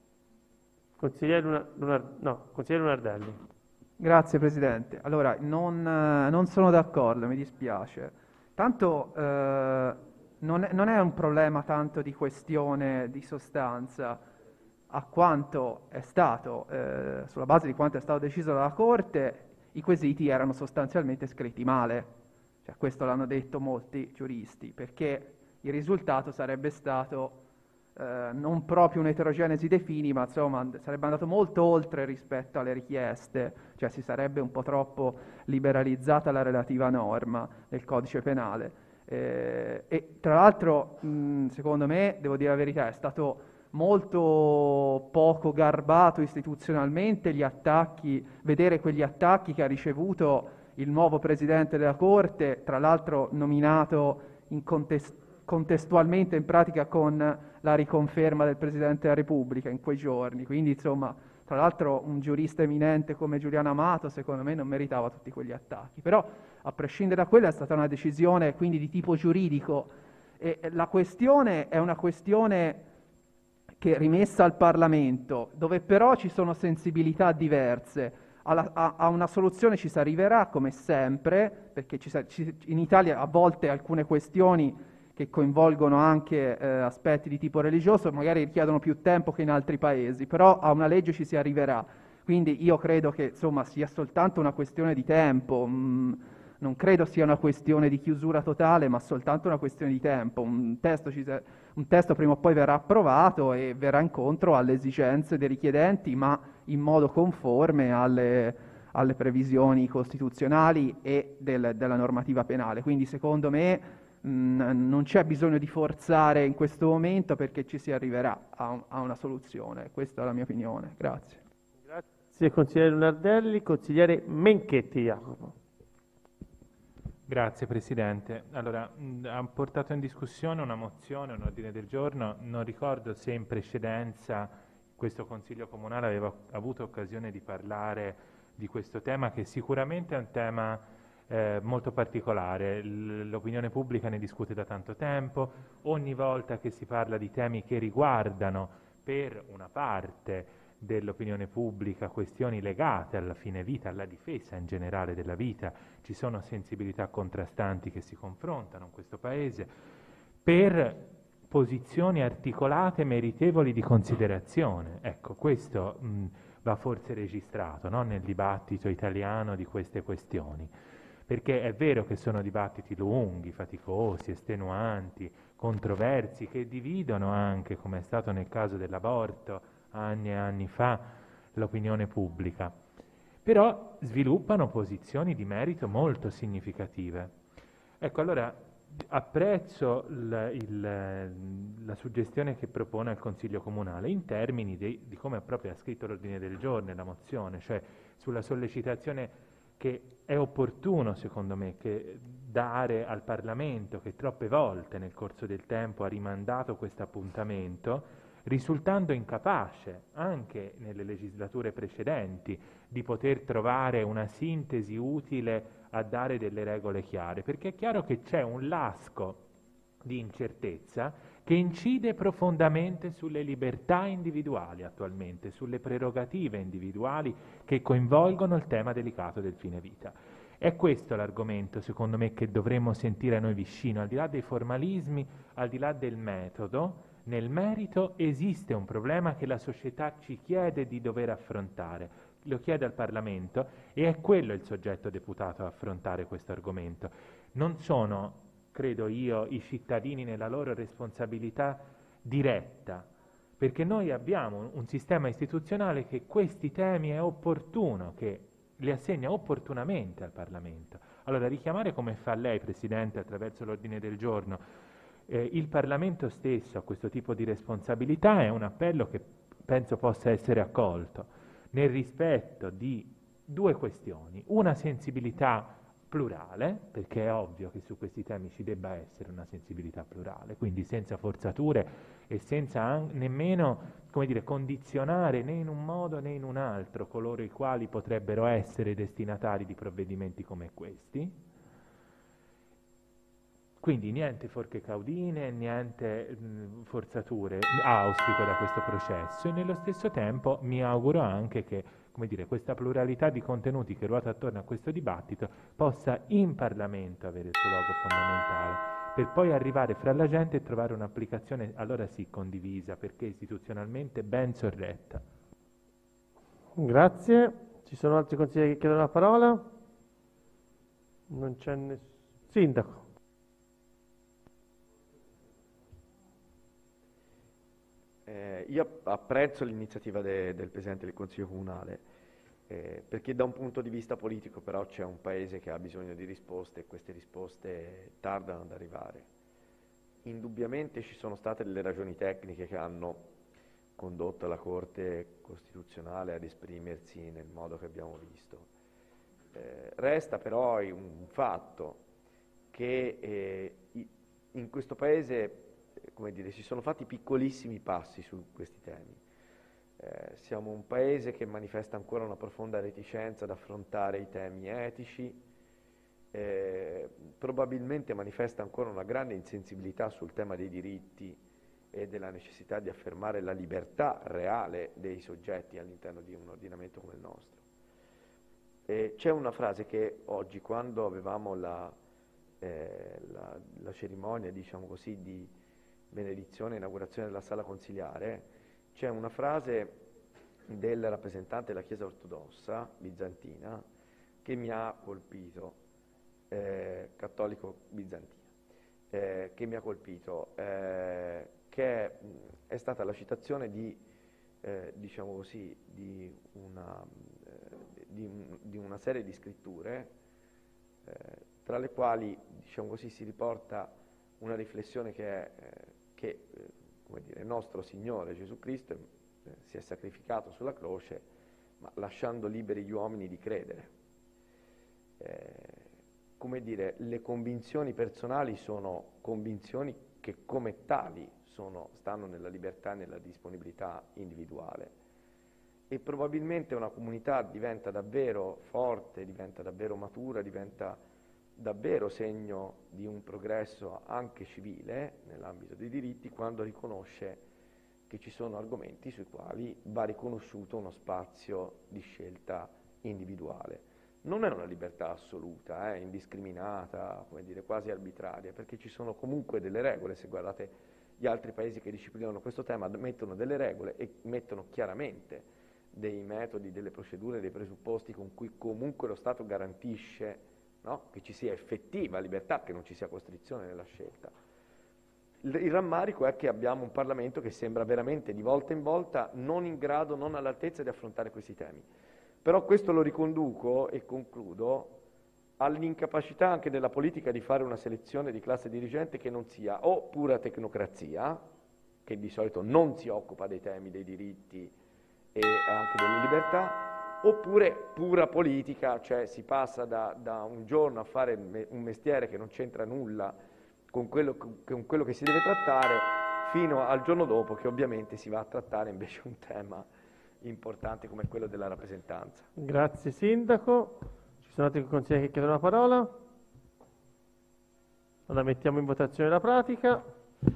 S1: Consigliere Lunardelli.
S9: Grazie Presidente. Allora, non sono d'accordo, mi dispiace. Tanto non è un problema tanto di questione di sostanza, a quanto è stato, sulla base di quanto è stato deciso dalla Corte, i quesiti erano sostanzialmente scritti male. Cioè, questo l'hanno detto molti giuristi, perché il risultato sarebbe stato non proprio un'eterogenesi dei fini, ma insomma sarebbe andato molto oltre rispetto alle richieste, cioè si sarebbe un po' troppo liberalizzata la relativa norma del codice penale. E tra l'altro, secondo me, devo dire la verità, è stato molto poco garbato istituzionalmente vedere quegli attacchi che ha ricevuto il nuovo Presidente della Corte, tra l'altro nominato contestualmente in pratica con la riconferma del Presidente della Repubblica in quei giorni. Quindi insomma, tra l'altro un giurista eminente come Giuliano Amato secondo me non meritava tutti quegli attacchi, però a prescindere da quella è stata una decisione quindi di tipo giuridico e la questione è una questione che rimessa al Parlamento, dove però ci sono sensibilità diverse. A una soluzione ci si arriverà come sempre, perché in Italia a volte alcune questioni che coinvolgono anche aspetti di tipo religioso magari richiedono più tempo che in altri paesi, però a una legge ci si arriverà. Quindi io credo che insomma sia soltanto una questione di tempo, non credo sia una questione di chiusura totale, ma soltanto una questione di tempo. Un testo prima o poi verrà approvato e verrà incontro alle esigenze dei richiedenti, ma in modo conforme alle previsioni costituzionali e della normativa penale. Quindi secondo me non c'è bisogno di forzare in questo momento, perché ci si arriverà a una soluzione. Questa è la mia opinione. Grazie.
S1: Grazie consigliere Lunardelli. Consigliere Menchetti Jacopo.
S10: Grazie Presidente. Allora, ha portato in discussione una mozione, un ordine del giorno. Non ricordo se in precedenza questo Consiglio Comunale aveva avuto occasione di parlare di questo tema, che sicuramente è un tema molto particolare. L'opinione pubblica ne discute da tanto tempo. Ogni volta che si parla di temi che riguardano per una parte dell'opinione pubblica questioni legate alla fine vita, alla difesa in generale della vita, ci sono sensibilità contrastanti che si confrontano in questo Paese per posizioni articolate meritevoli di considerazione. Ecco, questo va forse registrato, no? Nel dibattito italiano di queste questioni, perché è vero che sono dibattiti lunghi, faticosi, estenuanti, controversi, che dividono anche, come è stato nel caso dell'aborto anni e anni fa, l'opinione pubblica, però sviluppano posizioni di merito molto significative. Ecco, allora apprezzo la suggestione che propone il Consiglio Comunale in termini di come proprio ha scritto l'ordine del giorno e la mozione, cioè sulla sollecitazione che è opportuno, secondo me, che dare al Parlamento, che troppe volte nel corso del tempo ha rimandato questo appuntamento, risultando incapace anche nelle legislature precedenti di poter trovare una sintesi utile a dare delle regole chiare, perché è chiaro che c'è un lasco di incertezza che incide profondamente sulle libertà individuali attualmente, sulle prerogative individuali che coinvolgono il tema delicato del fine vita. È questo l'argomento, secondo me, che dovremmo sentire a noi vicino, al di là dei formalismi, al di là del metodo. Nel merito esiste un problema che la società ci chiede di dover affrontare, lo chiede al Parlamento e è quello il soggetto deputato a affrontare questo argomento. Non sono, credo io, i cittadini nella loro responsabilità diretta, perché noi abbiamo un sistema istituzionale che questi temi è opportuno, che li assegna opportunamente al Parlamento. Allora richiamare come fa lei, Presidente, attraverso l'ordine del giorno, il Parlamento stesso a questo tipo di responsabilità è un appello che penso possa essere accolto nel rispetto di due questioni: una sensibilità plurale, perché è ovvio che su questi temi ci debba essere una sensibilità plurale, quindi senza forzature e senza nemmeno, come dire, condizionare né in un modo né in un altro coloro i quali potrebbero essere destinatari di provvedimenti come questi. Quindi niente forche caudine, niente forzature, auspico da questo processo, e nello stesso tempo mi auguro anche che, come dire, questa pluralità di contenuti che ruota attorno a questo dibattito possa in Parlamento avere il suo luogo fondamentale, per poi arrivare fra la gente e trovare un'applicazione, allora sì, condivisa, perché istituzionalmente ben sorretta.
S1: Grazie. Ci sono altri consiglieri che chiedono la parola? Non c'è nessuno. Sindaco.
S3: Io apprezzo l'iniziativa del Presidente del Consiglio Comunale, perché da un punto di vista politico però c'è un Paese che ha bisogno di risposte e queste risposte tardano ad arrivare. Indubbiamente ci sono state delle ragioni tecniche che hanno condotto la Corte Costituzionale ad esprimersi nel modo che abbiamo visto. Resta però un fatto che in questo Paese, come dire, si sono fatti piccolissimi passi su questi temi. Siamo un Paese che manifesta ancora una profonda reticenza ad affrontare i temi etici, probabilmente manifesta ancora una grande insensibilità sul tema dei diritti e della necessità di affermare la libertà reale dei soggetti all'interno di un ordinamento come il nostro. C'è una frase che oggi, quando avevamo la cerimonia, diciamo così, di benedizione e inaugurazione della sala consiliare, c'è una frase del rappresentante della Chiesa ortodossa bizantina che mi ha colpito, cattolico bizantino, che mi ha colpito, che è stata la citazione di, diciamo così, di una serie di scritture, tra le quali, diciamo così, si riporta una riflessione che come dire, il nostro Signore Gesù Cristo si è sacrificato sulla croce, ma stanno liberi gli uomini di credere. Come dire, le convinzioni personali sono convinzioni che come tali stanno nella libertà e nella disponibilità individuale, e probabilmente una comunità diventa davvero forte, diventa davvero matura, diventa davvero segno di un progresso anche civile nell'ambito dei diritti quando riconosce che ci sono argomenti sui quali va riconosciuto uno spazio di scelta individuale. Non è una libertà assoluta, indiscriminata, come dire, quasi arbitraria, perché ci sono comunque delle regole. Se guardate gli altri paesi che disciplinano questo tema, mettono delle regole e mettono chiaramente dei metodi, delle procedure, dei presupposti con cui comunque lo Stato garantisce, no, che ci sia effettiva libertà, che non ci sia costrizione nella scelta. Il rammarico è che abbiamo un Parlamento che sembra veramente di volta in volta non in grado, non all'altezza di affrontare questi temi. Però questo lo riconduco, e concludo, all'incapacità anche della politica di fare una selezione di classe dirigente che non sia o pura tecnocrazia, che di solito non si occupa dei temi dei diritti e anche delle libertà, oppure pura politica, cioè si passa da un giorno a fare un mestiere che non c'entra nulla con quello che si deve trattare, fino al giorno dopo che ovviamente si va a trattare invece un tema importante come quello della rappresentanza.
S1: Grazie Sindaco. Ci sono altri consiglieri che chiedono la parola? Allora mettiamo in votazione la pratica.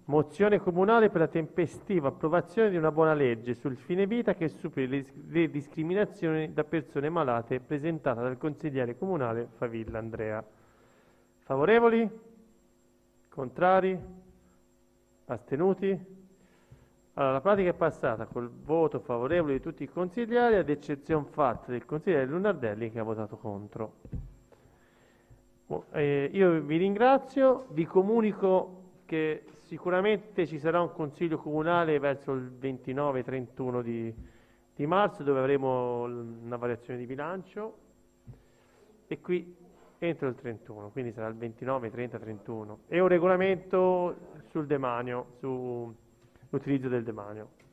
S1: Mozione comunale per la tempestiva approvazione di una buona legge sul fine vita che superi le discriminazioni da persone malate, presentata dal consigliere comunale Favilla Andrea. Favorevoli? Contrari? Astenuti? Allora, la pratica è passata col voto favorevole di tutti i consiglieri, ad eccezione fatta del consigliere Lunardelli che ha votato contro. Io vi ringrazio, vi comunico che sicuramente ci sarà un consiglio comunale verso il 29-31 di marzo dove avremo una variazione di bilancio e qui entro il 31, quindi sarà il 29, 30, 31 e un regolamento sul demanio, sull'utilizzo del demanio.